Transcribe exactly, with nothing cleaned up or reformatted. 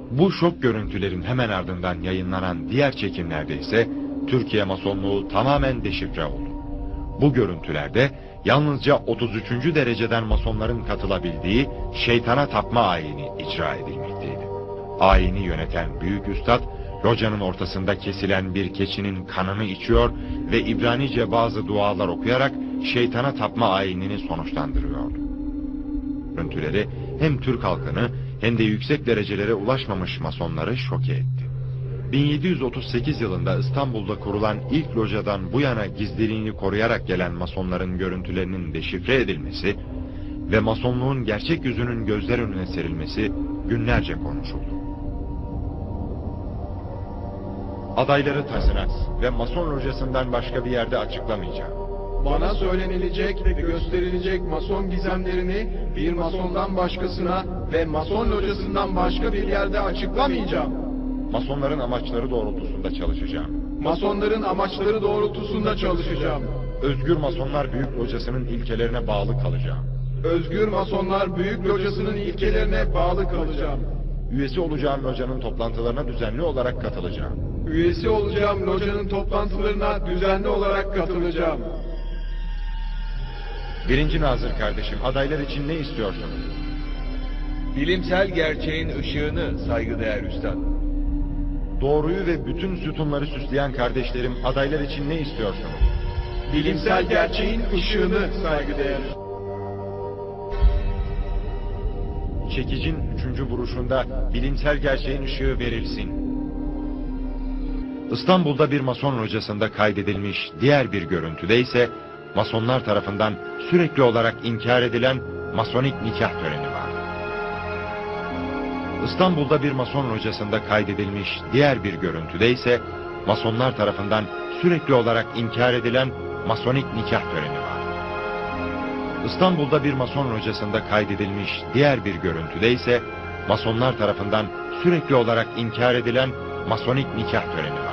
Bu şok görüntülerin hemen ardından yayınlanan diğer çekimlerde ise Türkiye Masonluğu tamamen deşifre oldu. Bu görüntülerde yalnızca otuz üçüncü dereceden Masonların katılabildiği şeytana tapma ayini icra edilmekteydi. Ayini yöneten büyük üstad, locanın ortasında kesilen bir keçinin kanını içiyor ve İbranice bazı dualar okuyarak şeytana tapma ayinini sonuçlandırıyordu. Görüntüleri hem Türk halkını hem de yüksek derecelere ulaşmamış Masonları şoke etti. bin yedi yüz otuz sekiz yılında İstanbul'da kurulan ilk locadan bu yana gizliliğini koruyarak gelen Masonların görüntülerinin deşifre edilmesi ve Masonluğun gerçek yüzünün gözler önüne serilmesi günlerce konuşuldu. Adayları tazminat ve Mason locasından başka bir yerde açıklamayacağım. Bana söylenilecek ve gösterilecek Mason gizemlerini bir Masondan başkasına ve Mason locasından başka bir yerde açıklamayacağım. Masonların amaçları doğrultusunda çalışacağım. Masonların amaçları doğrultusunda çalışacağım. Özgür Masonlar Büyük Locası'nın ilkelerine bağlı kalacağım. Özgür Masonlar Büyük Locası'nın ilkelerine bağlı kalacağım. Üyesi olacağım locanın toplantılarına düzenli olarak katılacağım. Üyesi olacağım locanın toplantılarına düzenli olarak katılacağım. Birinci Nazır kardeşim, adaylar için ne istiyorsunuz? Bilimsel gerçeğin ışığını saygıdeğer üstad. Doğruyu ve bütün sütunları süsleyen kardeşlerim, adaylar için ne istiyorsunuz? Bilimsel gerçeğin ışığını saygıdeğer. Çekicin üçüncü vuruşunda bilimsel gerçeğin ışığı verilsin. İstanbul'da bir Mason locasında kaydedilmiş diğer bir görüntüde ise Masonlar tarafından sürekli olarak inkar edilen Masonik nikah töreni var. İstanbul'da bir Mason locasında kaydedilmiş diğer bir görüntüde ise Masonlar tarafından sürekli olarak inkar edilen Masonik nikah töreni var. İstanbul'da bir Mason locasında kaydedilmiş diğer bir görüntüde ise Masonlar tarafından sürekli olarak inkar edilen Masonik nikah töreni var.